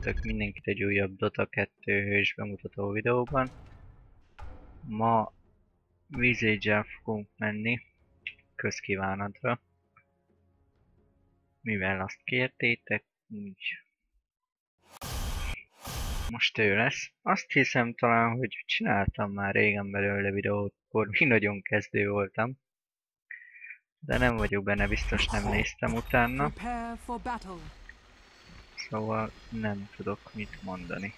Köszöntök mindenkit egy újabb Dota 2 hős bemutató videóban. Ma Visage-el fogunk menni közkívánatra. Mivel azt kértétek, úgy most ő lesz. Azt hiszem talán, hogy csináltam már régen belőle videót, akkor mi nagyon kezdő voltam. De nem vagyok benne, biztos nem néztem utána. Szóval nem tudok mit mondani.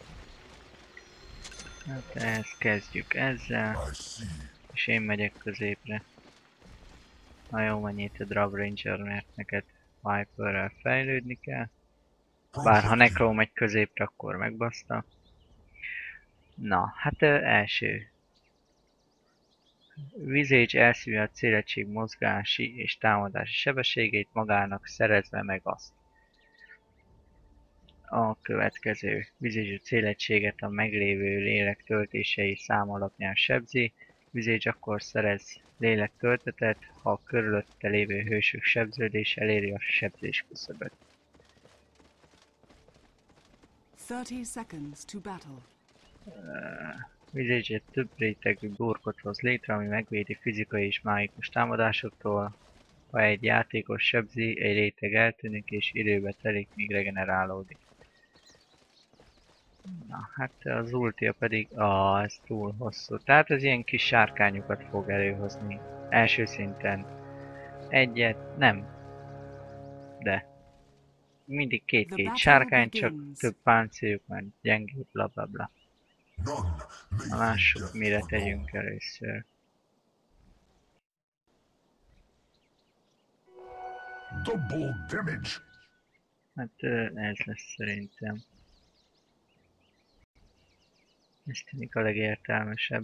Hát ezt kezdjük ezzel, és én megyek középre. Na jó, menjél a Drab Ranger, mert neked Viperrel fejlődni kell. Bár ha Necro megy középre, akkor megbaszta. Na, hát első. Visage elszívja a célegység mozgási és támadási sebességét, magának szerezve meg azt. A következő. Visage a célegységet a meglévő lélek töltései szám alapján sebzi. Visage akkor szerez lélek töltetet, ha a körülötte lévő hősök sebződése eléri a sebzés küszöböt. 30 seconds to battle. Visage egy több rétegű burkot hoz létre, ami megvédi fizikai és mágikus támadásoktól. Ha egy játékos sebzi, egy réteg eltűnik és időbe telik, míg regenerálódik. Na, hát az ultia pedig... ez túl hosszú. Tehát az ilyen kis sárkányokat fog előhozni. Első szinten egyet, nem. De. Mindig két sárkány, csak több páncéljuk, mert gyengébb, bla bla bla. Na, lássuk, mire tegyünk először. Hát ez lesz szerintem. Ez tűnik a legértelmesebb.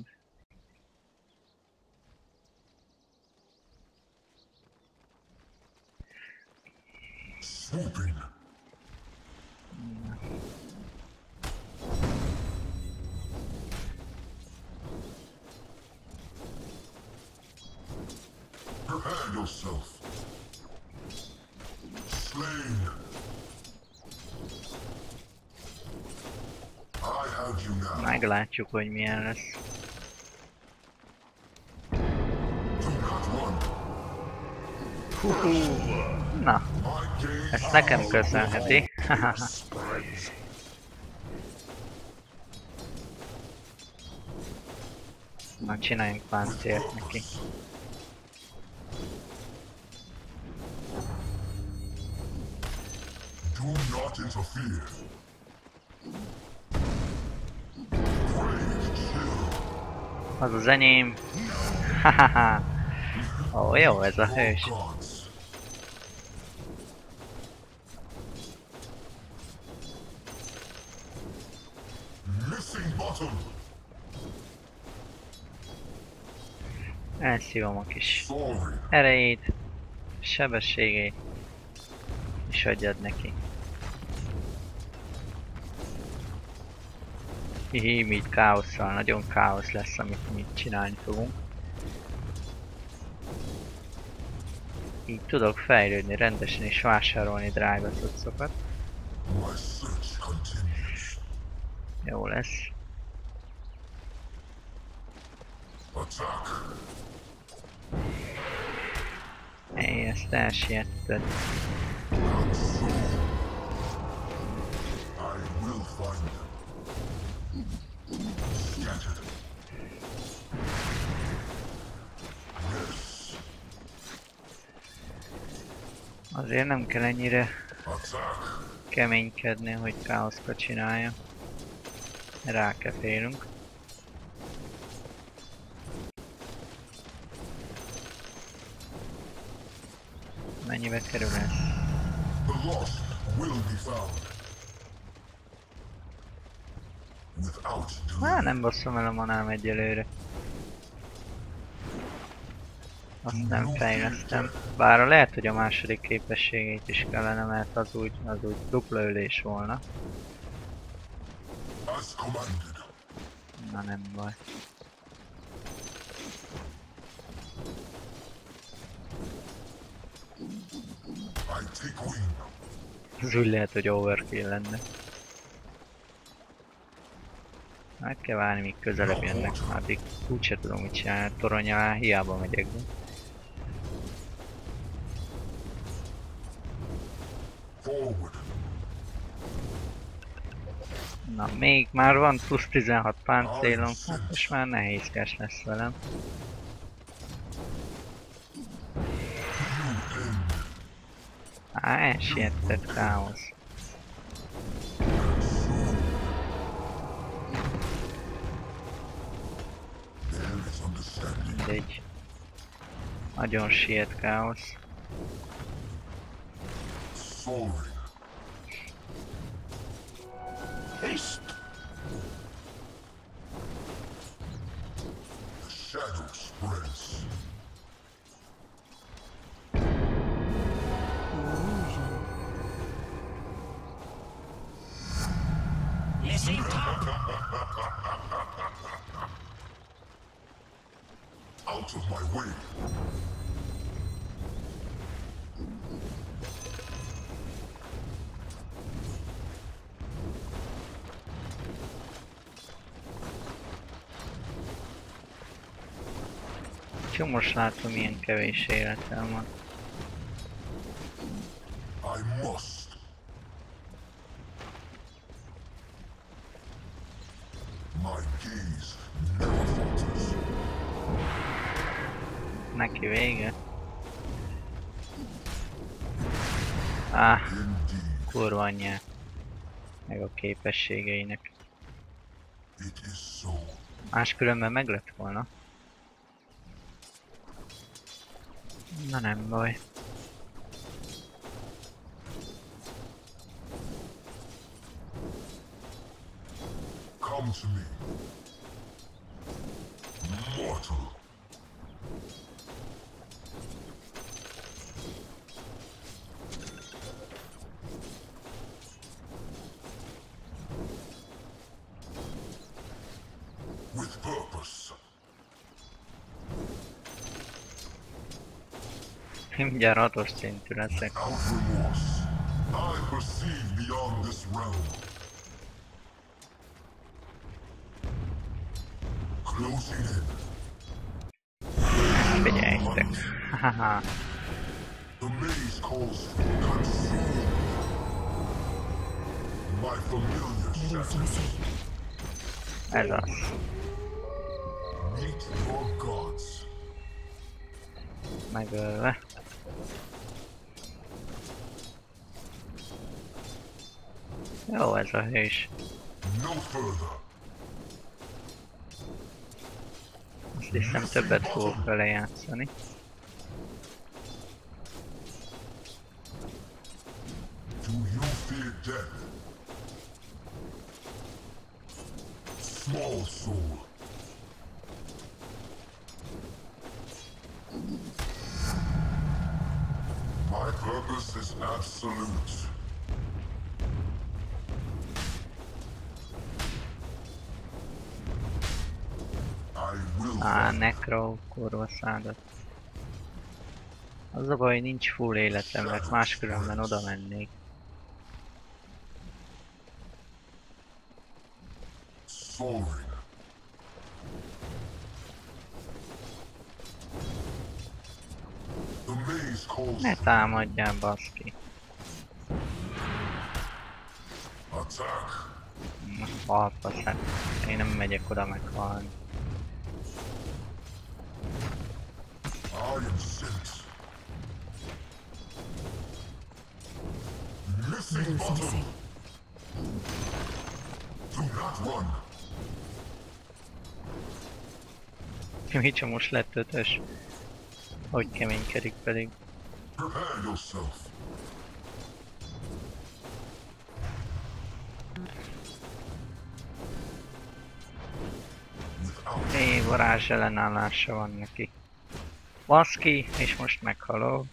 Prepare yourself. Slain. I have you now. Meglátjuk, hogy milyen lesz. Do not run. Na, ezt nekem köszönheti. Na, csináljunk páncélt neki. Do not interfere. Brave chill. Az az enyém. Hahaha. Ó, jó ez a hős. Gods. Missing bottom. Elszívom a kis Sorry. erejét, sebességét, és adjad neki. Hihi, így káosszal, nagyon káosz lesz, amit mi csinálni fogunk. Így tudok fejlődni rendesen és vásárolni drága cuccokat. My search continues. Jó lesz. Attack. Éj, ezt elsietted. Not so. I will find them. Scattered. Yes. Azért nem kell ennyire Attack. keménykedni, hogy káoszkat csinálja. Rá kell félünk. Mennyibe kerül ez? The lost will be found. Without delay. Nem basszom el a manám egyelőre. Azt nem fejlesztem. Bár lehet, hogy a második képességét is kellene, mert az úgy dupla ölés volna. As commanded. Na nem baj. I take wing. Ez úgy lehet, hogy overkill lenne. Meg kell várni, míg közelebb jönnek, addig úgyse tudom mit csinálni, torony alá hiába megyek be. Forward. Na, még már van plusz 16 páncélom, hát most már nehézkes lesz velem. Á, elsietett káosz. Mindegy. Nagyon siet káosz. Soaring. Haste. The shadow spreads. Missing top. Out of my way. Csak most látom, milyen kevés életem van. I must. My gaze never falters. Neki vége. Ah, Indeed, kurva anyját. Meg a képességeinek. it is so. Máskülönben meg lett volna. Na nem baj. Come to me. Mortal. With purpose. Mindjárt 6-os szintű leszek. Without remorse. I perceive beyond this realm. Closing in. Figyeljetek. Haha. The maze calls for consume. My familiar shadows. Ez az. Meet your gods. Megölve. Jó ez a hős. No further. Azt hiszem többet fogok vele játszani. Do you fear death? Small soul. My purpose is absolute. I will Á, fight. Necro, kurva szádat. Az a baj, nincs full életem, mert máskülönben oda mennék. Soaring. The maze calls Ne támadjál, baszki. attack. Halpasz, hát én nem megyek oda meghalni. I am sent. Missing bottom. Do not run. Micsa most lett 5-ös. Hogy keménykedik pedig. Prepare yourself. Without Varázs ellenállása van neki. Baszki, és most meghalok.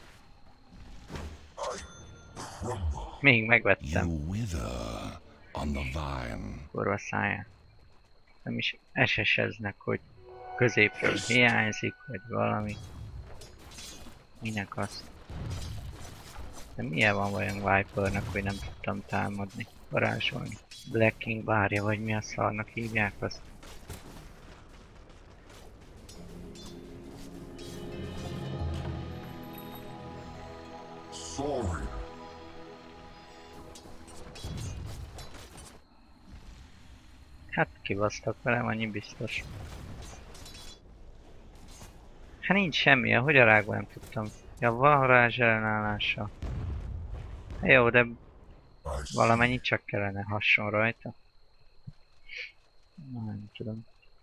I crumble. Még megvettem. You wither on the vine. Kurva száját. Nem is SS-eznek, hogy középről hiányzik, vagy valami. Minek azt? De milyen van vajon Vipernek, hogy nem tudtam támadni, varázsolni? Black King bárja, vagy mi a szarnak hívják azt. Sorry. Hát kibasztak velem, annyi biztos. Hát nincs semmi, hogy a rágban nem tudtam. Ja, van rázs ellenállása. Jó, de I see. valamennyit csak kellene hasson rajta. Nem tudom.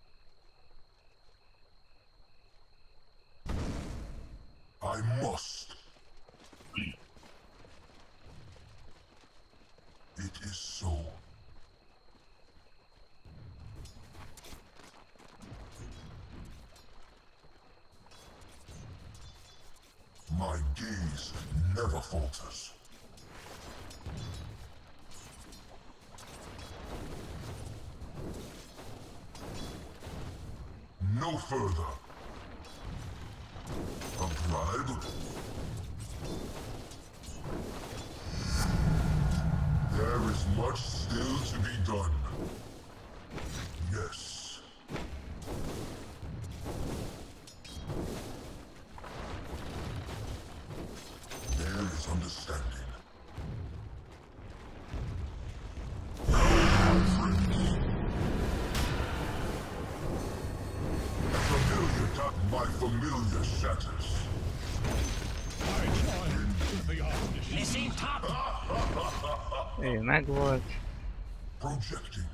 I must. It is so. My gaze never falters. No further. A bribe? There is much still to be done. Yes. There is understanding. Now, my friends. My familiar shatters. Missing top. Ő megvolt. Projecting.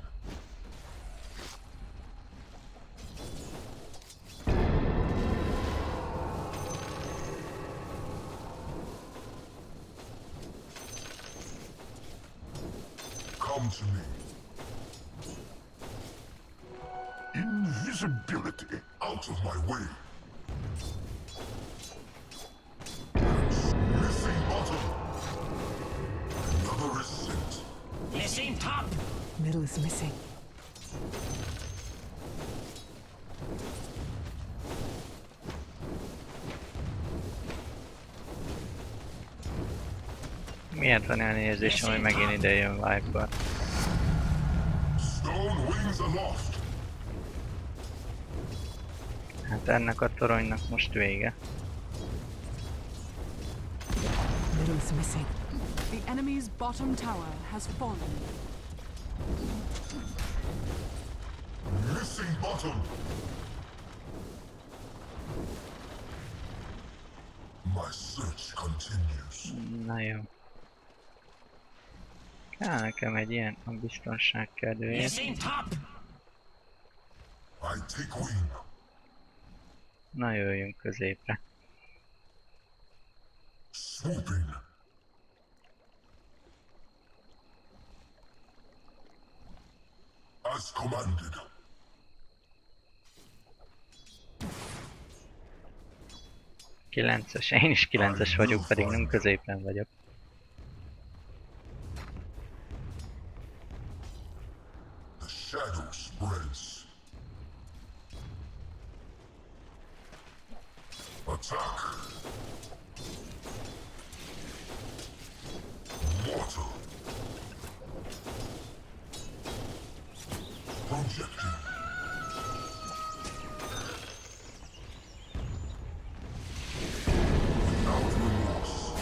Come to me. Invisibility. Out of my way. Missing bottom. Another is sent. Missing top. Middle is missing. Miért van olyan érzésem, hogy megint ide jön Viper? Stone wings aloft. Hát ennek a toronynak most vége. Middle is missing. The enemy's bottom tower has fallen. Missing bottom. My search continues. Na jó. Kell nekem egy ilyen a biztonság kedvéért. Missing top. I take wing. Na jöjjünk középre. Swooping. As commanded. Kilences, én is 9-es vagyok, pedig nem középen vagyok. The shadow spreads. Attack. Mortal. Projecting. Without remorse.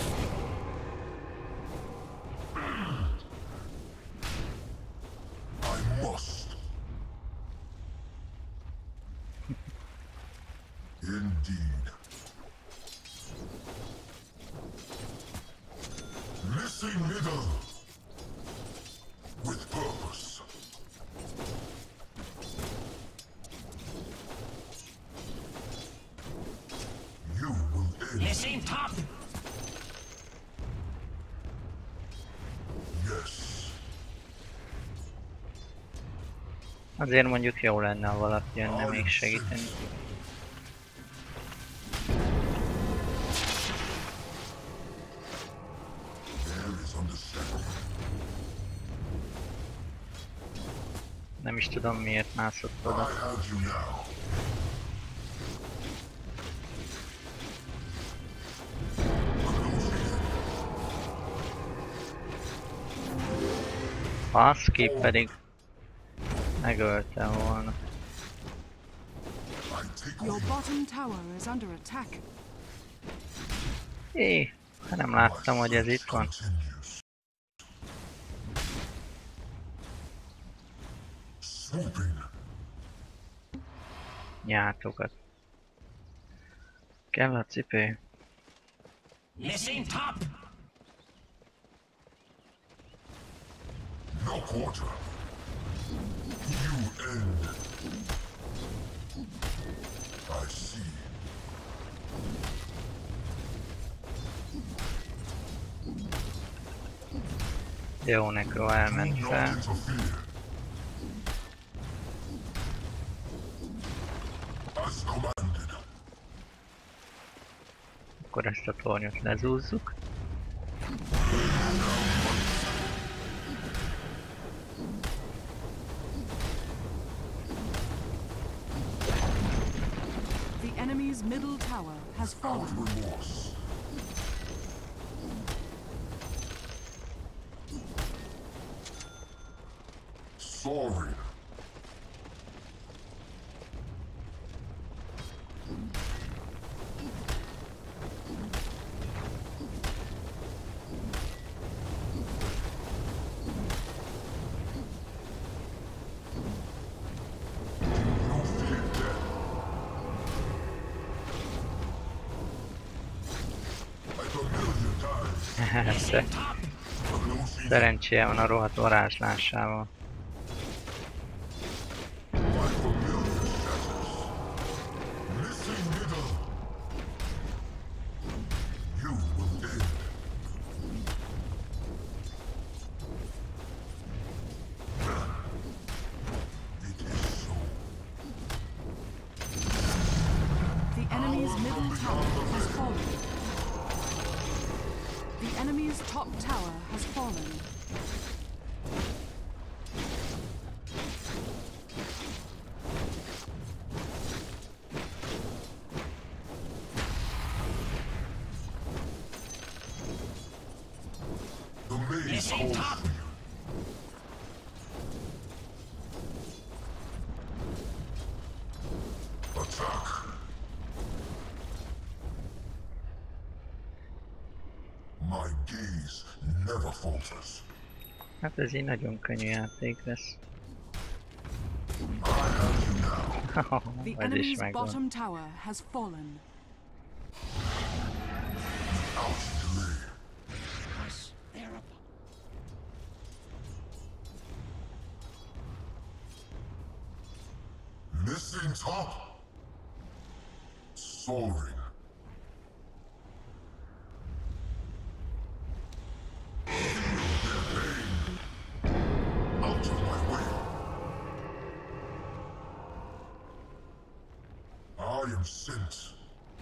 I must. Indeed. Missing middle. With purpose. You will end. Missing top. Yes. Azért mondjuk jó lenne, ha valaki jönne még segíteni. There is understanding. Nem is tudom miért mászott I oda. have you now. Closing in. Baszki, pedig megöltem volna. Your bottom tower is under attack. Hát nem láttam, hogy ez itt van. Nyátokat. Kell a cipő. Missing top. No quarter. You end. I see. Jó, Nekro elment Do fel. not interfere. As commanded. Akkor ezt a tornyot lezúzzuk. The enemy's middle tower has Out fallen. remorse. Sorry. No fear death. Like a million times. Persze. Close Szerencséje van a rohadt varázslásával. by familiar shadows. Missing middle. You will end. It is so. The enemy's middle tower has fallen. The enemy's top tower has fallen. The maze Missing calls top. for you. Attack. My gaze never falters. Hát ez így nagyon könnyű játék lesz. I have you now. The Ez is enemy's megvan. bottom tower has fallen. Out delay. They're up. Missing top. Soaring. Feel their pain. Out of my way. I am sent.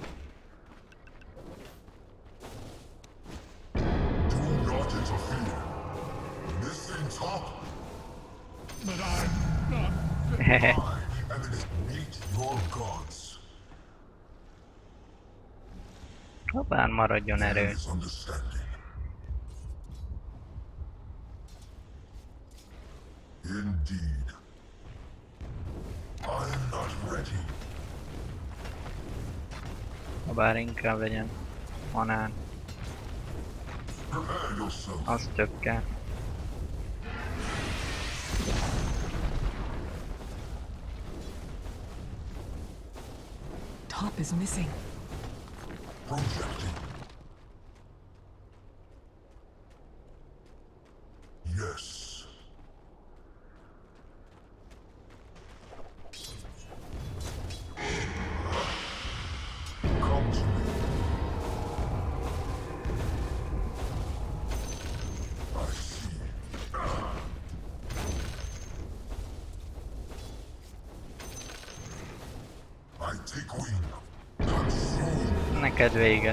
Do not interfere. Missing top. But I'm not. I am in meet your gods. Hoppán maradjon erő. Misunderstanding. Indeed. I am not ready. Habár inkább legyen manán. Prepare yourself. Az tökkel. Top is missing. Projecting. Yes. Come to me. I see. I take wing. Consume. Neked véged.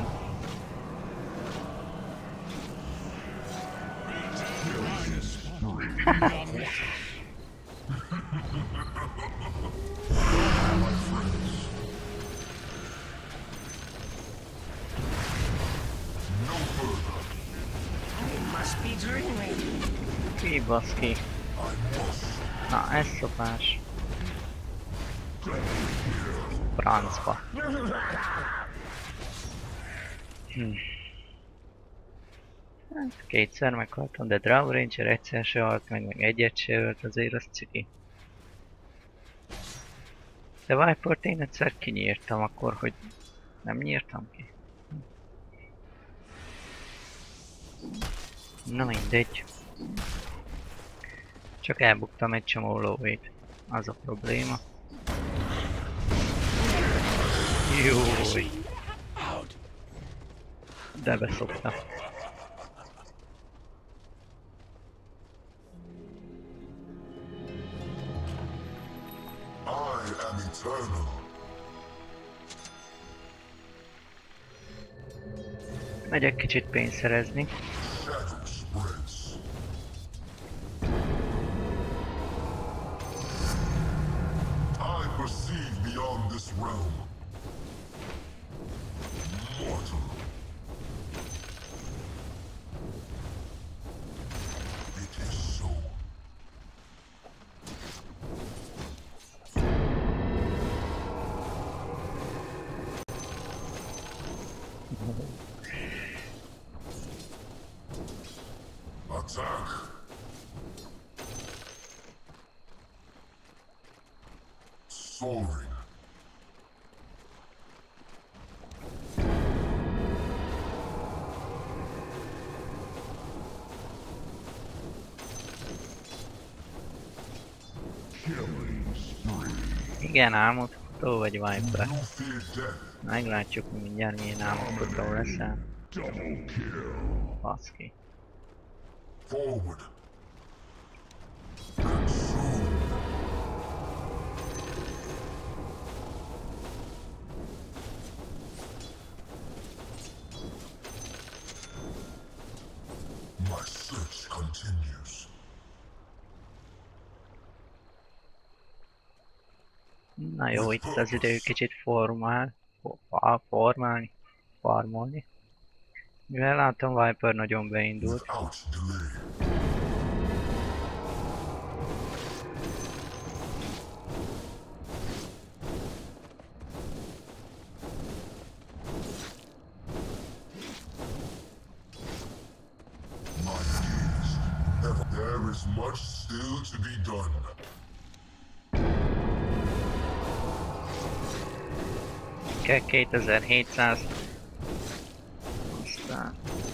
My friends. No further. I must be dreaming. Ki baszki. Na, ez szopás. Francba. Hát, kétszer meghaltam, de Drow Ranger egyszer se halt meg egyet se ölt, azért az ciki. De Vipert én egyszer kinyírtam akkor, hogy nem nyírtam ki. Na mindegy. Csak elbuktam egy csomó lóvét. Az a probléma. Jój. De beszoptam. I am eternal. Megyek kicsit pénzt szerezni. Shadow spreads. I perceive beyond this realm. Mortal. It is so. Attack! Soaring. Killing spree. Igen, álmodfutó vagy Viper. You fear death. Meglátjuk, hogy mindjárt milyen álmodfutó leszel. Double kill. Baszki. Forward. Consume. My search continues. Na jó, itt az idő kicsit farmolni. Mivel látom, Viper nagyon beindult. Without delay. My deeds never. There is much still to be done. Kell 2700. Aztán...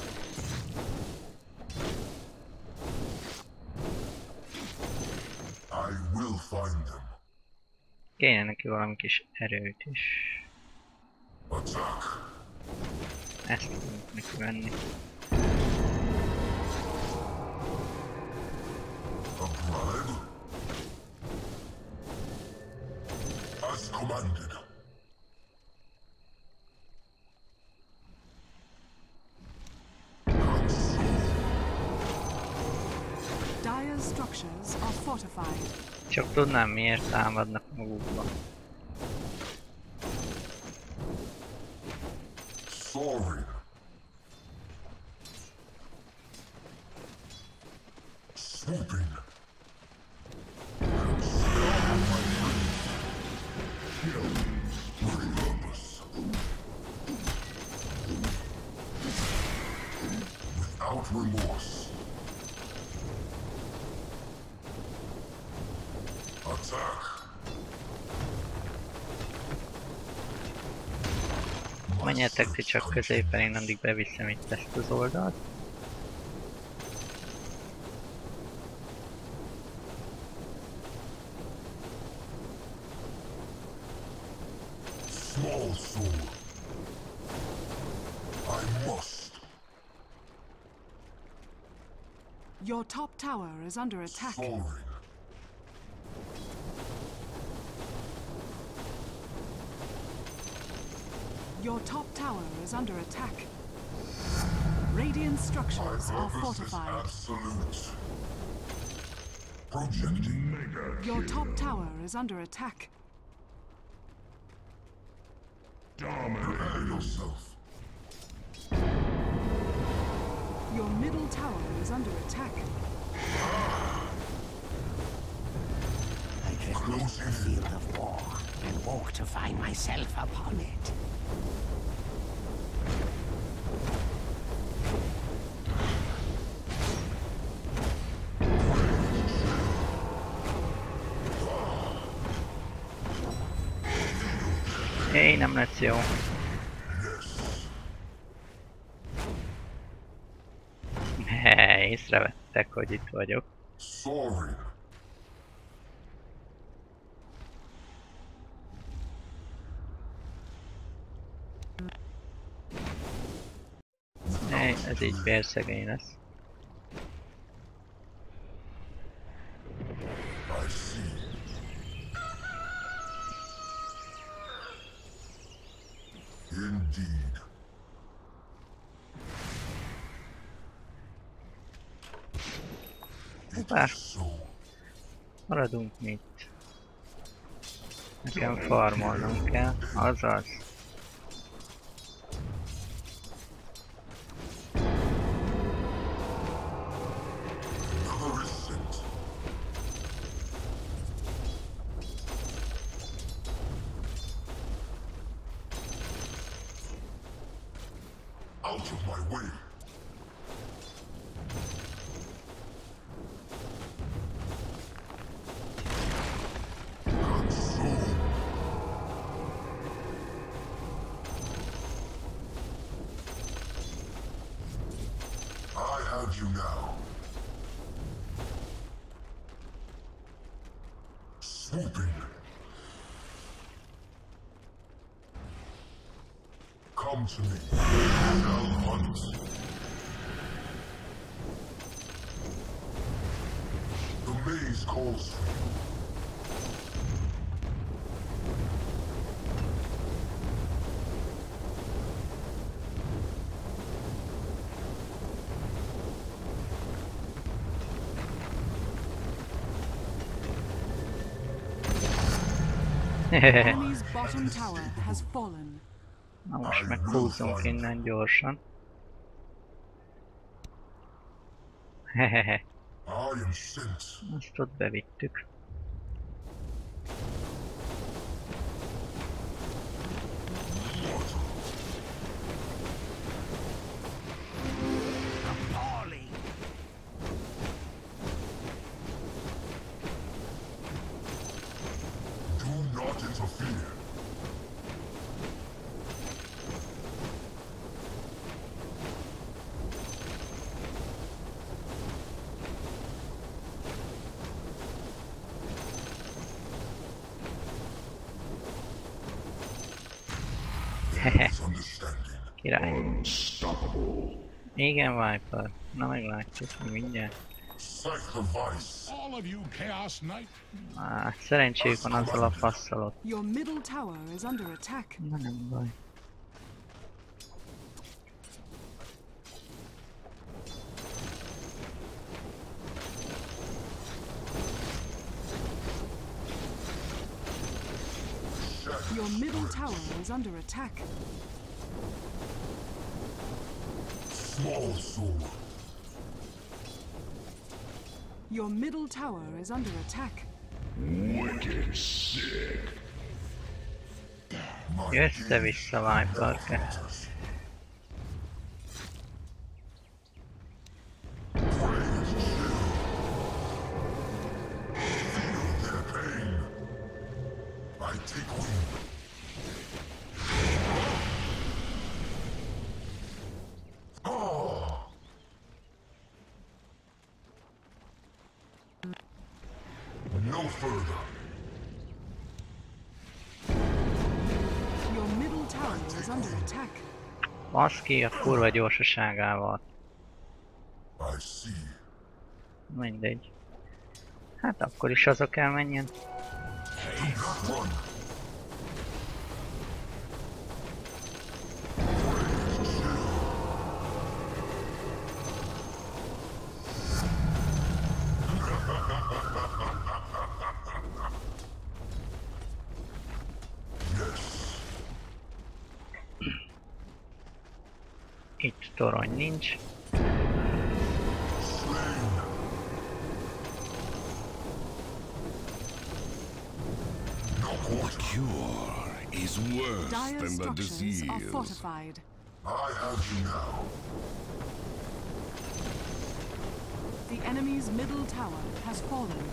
I will find them. Kéne neki valami kis erőt is. Attack. Ezt tudunk neki venni. A bribe? As commanded. Dire's structures are fortified. Csak tudnám, miért támadnak magukban. Soaring. Swooping. Without remorse. Attack. Menjetek ti csak középen, én addig beviszem itt ezt az oldalt. Small soul. I must. Your top tower is under attack. Soaring. Your top tower is under attack. Radiant My structures are purpose is fortified. absolute. Projecting mega. Your top tower is under attack. Prepare yourself. Your middle tower is under attack. I drift near the field of war and walk to find myself upon it. Éj, nem lesz jó. Észrevettek, hogy itt vagyok. Sorry. Éj, ez így bérszegény lesz. I see. Indeed. Hoppá, So, maradunk mi itt. Nekem farmolnom kell, azaz. Crescent. Out of my way. Consume. I have you now. Swooping. Come to me. Shall hunt. The maze calls for you. Enemy's bottom tower has fallen. Na most meg húzzunk innen gyorsan. Hehehe, I am sent. azt ott bevittük. Appalling! Do not interfere. There is understanding. Király. Igen, Viper. Na meglátjuk, mi mindjárt. Sacrifice. All of you Chaos Knight. Szerencséjük van azzal a fasszal ott. Your middle tower is under attack. Na nem baj. Your middle tower is under attack. Small soul. Your middle tower is under attack. My Össze-vissza Viper-ke. their pain. I take wing. Ah! No further. Your middle tower is under attack. Baszki a kurva gyorsaságával. I see. Mindegy. Hát akkor is haza kell menjen. Do not run. Itt torony nincs. Slain. cure is worse Dire than the structures disease. are fortified. I have you now. The enemy's middle tower has fallen.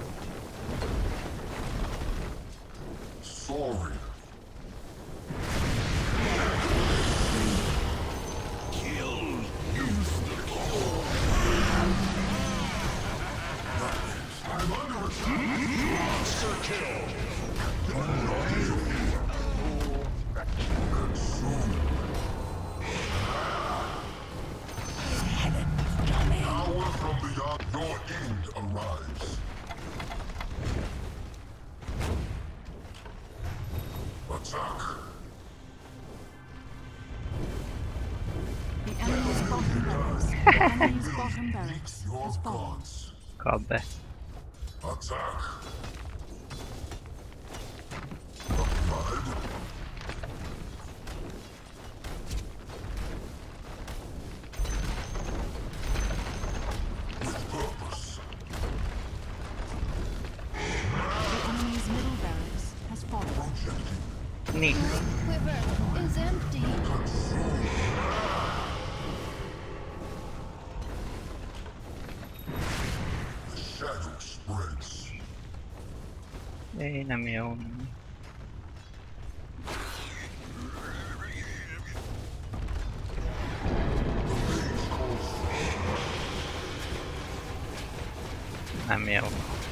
Sorry. I'm under attack. Monster kill. Consume. Power from beyond. Your end arrives. Attack. The enemy's bottom barracks. The enemy's bottom barracks Your has fallen. gods. Kap be. Attack. Applied. With purpose. The enemy's middle barracks has fallen. Projecting. Nick. Quiver is empty. Consume. The shadow spreads. Nem jó. Nem jó.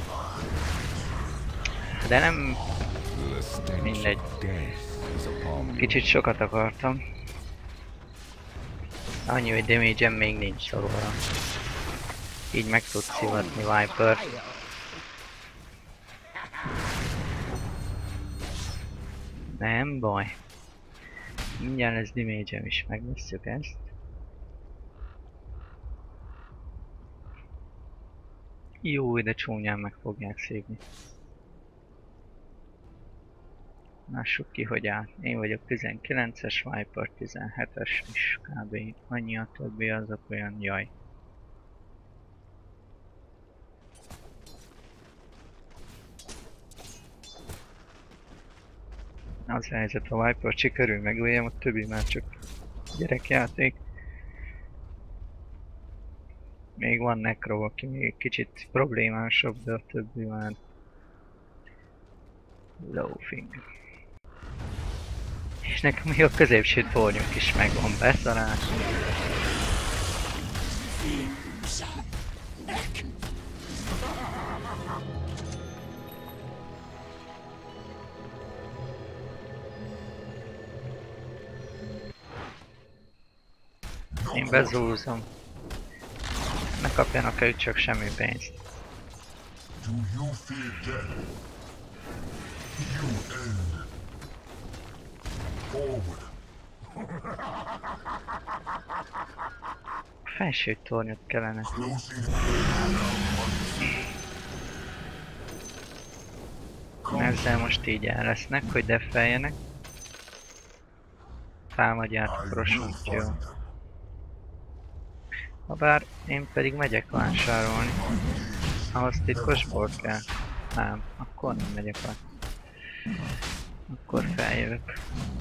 De nem The stench mindegy. of death is upon you. Kicsit sokat akartam. Annyi, hogy damage-em még nincs szóval. Így meg tud szivatni Viper. Nem baj. Mindjárt lesz damage-em is, megvesszük ezt. Jó, de csúnyán meg fogják szívni. Lássuk ki, hogy áll. Én vagyok 19-es, Viper 17-es is kb. Annyi, a többi azok olyan jaj. Az a helyzet, a Viper sikerül megöljem, a többi már csak gyerekjáték. Még van Necro, aki még kicsit problémásabb, de a többi már loafing. És nekem még a középső tornyunk is megvan, beszarás. Én bezúzom. Ne kapjanak ők csak semmi pénzt. Do you fear death? You end. Forward. Felső tornyot kellene. Closing. Ezzel most így el lesznek, hogy deffeljenek. Támadjátok I will Rosont, find jó. them. Habár én pedig megyek vásárolni. Ahhoz titkos bort kell? Nem, akkor nem megyek el. Akkor feljövök.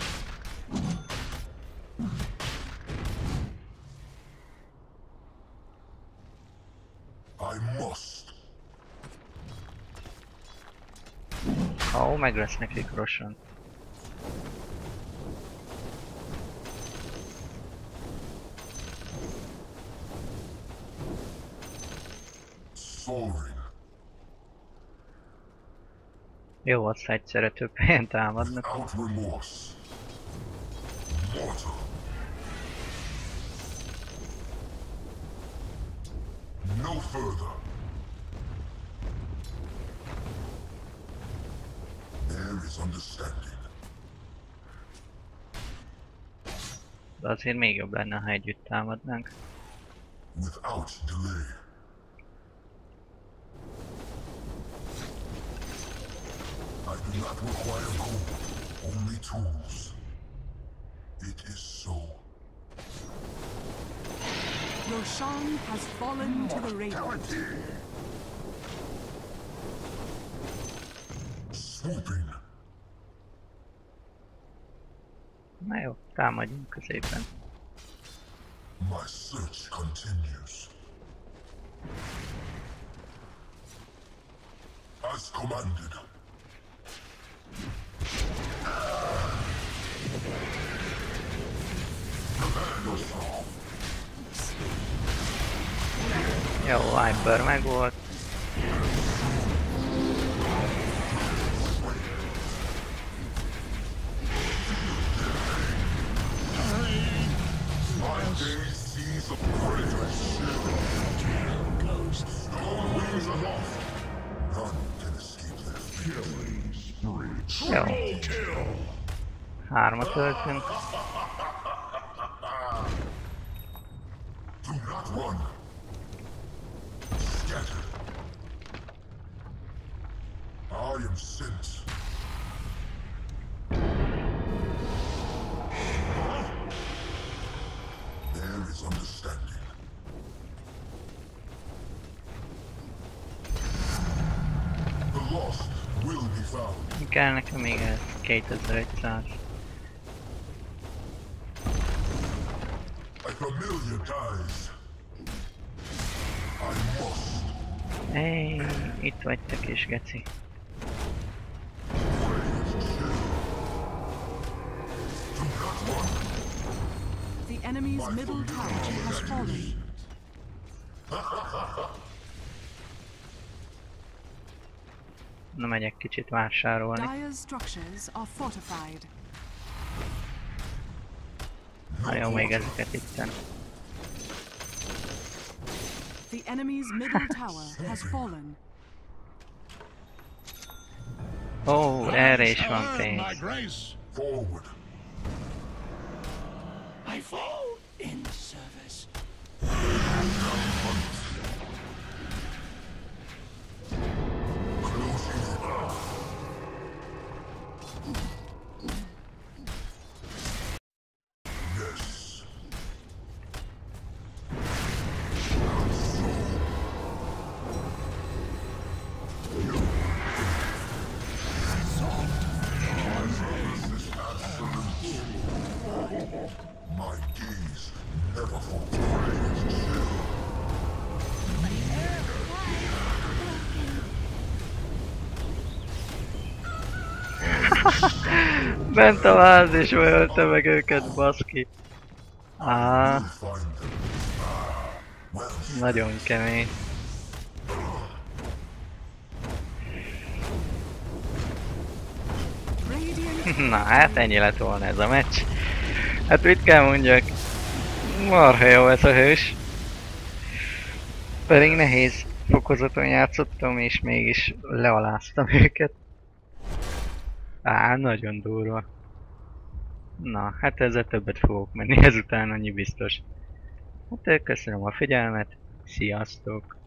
I must. Ó, meg lesz nekik Roson. Soaring. Jó, az egyszerre több helyen támadnak. Without remorse. Mortal. No further. There is understanding. De azért még jobb lenne, ha együtt támadnánk. Without delay. I do not require gold, only tools. It is so. Roshan has fallen to the Radiant. Swooping. Na jó, támadjunk középen. My search continues. As commanded. Prepare yourself. Jó, Viper meg volt. My gaze sees a predator's shield. Storm wings aloft. None can escape their killing spree. Jó. 3-at öltünk. Do not run. Scatter. I am sent. There is understanding. The lost will be found. Kell nekem még ez 2100. A familiar dies. I must. Hey, itt vagytok is, geci. The enemy's middle tower has fallen. Na megyek kicsit vásárolni. Dire's structures are fortified. Na jó, még ezeket itten. The enemy's middle tower has fallen. Ó, erre is van pénz. Forward. I fall in service. Close in. Yes. My gaze never falters. Bent a váz és ölte meg őket, baszki. Á, Find them. Well, nagyon kemény. Radiant Na hát ennyi lett volna ez a meccs. Hát mit kell mondjak? Marha jó ez a hős. Pedig nehéz fokozaton játszottam és mégis lealáztam őket. Á, nagyon durva. Na, hát ezzel többet fogok menni ezután, annyi biztos. Hát köszönöm a figyelmet, sziasztok!